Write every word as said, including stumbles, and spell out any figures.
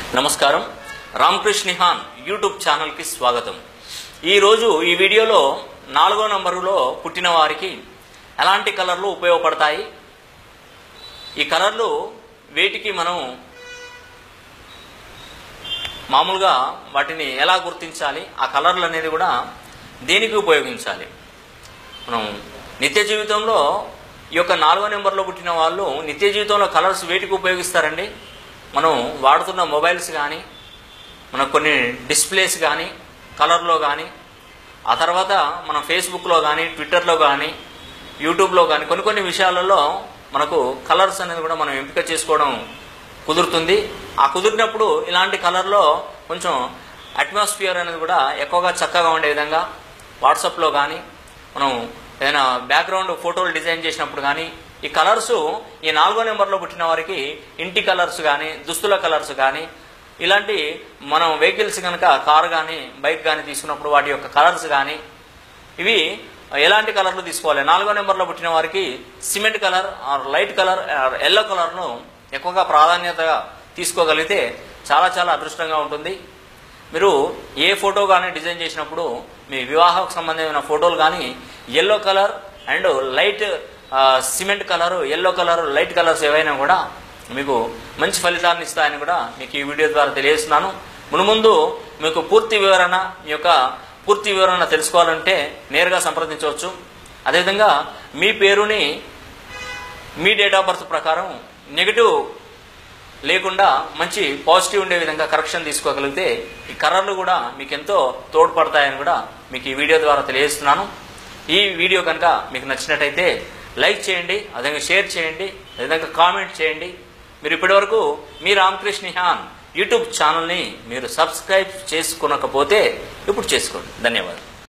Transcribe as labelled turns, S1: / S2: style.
S1: నమస్కారం Ramakrishna Nihan YouTube channel కి స్వాగతం। ఈ రోజు ఈ వీడియోలో నాలుగో నంబరులో పుట్టిన వారికి ఎలాంటి కలర్లు ఉపయోగపడతాయి, ఈ కలర్లు వేటికి మనం మామూలుగా వాటిని ఎలా గుర్తించాలి, ఆ కలర్లు అనేది కూడా దేనికి ఉపయోగించాలి। మనం నిత్య జీవితంలో ఈ యొక్క నాలుగో నెంబర్లో పుట్టిన వాళ్ళు నిత్య జీవితంలో కలర్స్ వేటికి ఉపయోగిస్తారండి। మనం వాడుతున్న మొబైల్స్ కానీ, మన కొన్ని డిస్ప్లేస్ కానీ కలర్లో కానీ, ఆ తర్వాత మన ఫేస్బుక్లో కానీ, ట్విట్టర్లో కానీ, యూట్యూబ్లో కానీ కొన్ని కొన్ని విషయాలలో మనకు కలర్స్ అనేది కూడా మనం ఎంపిక చేసుకోవడం కుదురుతుంది। ఆ కుదిరినప్పుడు ఇలాంటి కలర్లో కొంచెం అట్మాస్ఫియర్ అనేది కూడా ఎక్కువగా చక్కగా ఉండే విధంగా వాట్సాప్లో కానీ, మనం ఏదైనా బ్యాక్గ్రౌండ్ ఫోటోలు డిజైన్ చేసినప్పుడు కానీ ఈ కలర్స్ ఈ నాలుగో నెంబర్లో పుట్టిన వారికి ఇంటి కలర్స్ కానీ, దుస్తుల కలర్స్ కానీ, ఇలాంటి మనం వెహికల్స్ కనుక కార్ కానీ బైక్ కానీ తీసుకున్నప్పుడు వాటి యొక్క కలర్స్ కానీ ఇవి ఎలాంటి కలర్లు తీసుకోవాలి। నాలుగో నెంబర్లో పుట్టిన వారికి cement colour or light colour or yellow కలర్ను ఎక్కువగా ప్రాధాన్యతగా తీసుకోగలిగితే చాలా చాలా అదృష్టంగా ఉంటుంది। మీరు ఏ ఫోటో కానీ డిజైన్ చేసినప్పుడు మీ వివాహకు సంబంధించిన ఫోటోలు కానీ yellow colour and light cement colour, yellow colour, light colours ఏవైనా కూడా మీకు మంచి ఫలితాలను ఇస్తాయని కూడా మీకు ఈ వీడియో ద్వారా తెలియజేస్తున్నాను। మునుముందు మీకు పూర్తి వివరణ మీ యొక్క పూర్తి వివరణ తెలుసుకోవాలంటే నేరుగా సంప్రదించవచ్చు। అదేవిధంగా మీ పేరుని మీ డేట్ ఆఫ్ బర్త్ ప్రకారం నెగిటివ్ లేకుండా మంచి పాజిటివ్ ఉండే విధంగా కరెక్షన్ తీసుకోగలిగితే ఈ కలర్లు కూడా మీకు ఎంతో తోడ్పడతాయని కూడా మీకు ఈ వీడియో ద్వారా తెలియజేస్తున్నాను। ఈ వీడియో కనుక మీకు నచ్చినట్టయితే లైక్ చేయండి, అదేవిధంగా షేర్ చేయండి, అదేవిధంగా కామెంట్ చేయండి। మీరు ఇప్పటివరకు మీ రామకృష్ణ నిహాన్ యూట్యూబ్ ఛానల్ని మీరు సబ్స్క్రైబ్ చేసుకునకపోతే ఇప్పుడు చేసుకోండి। ధన్యవాదాలు।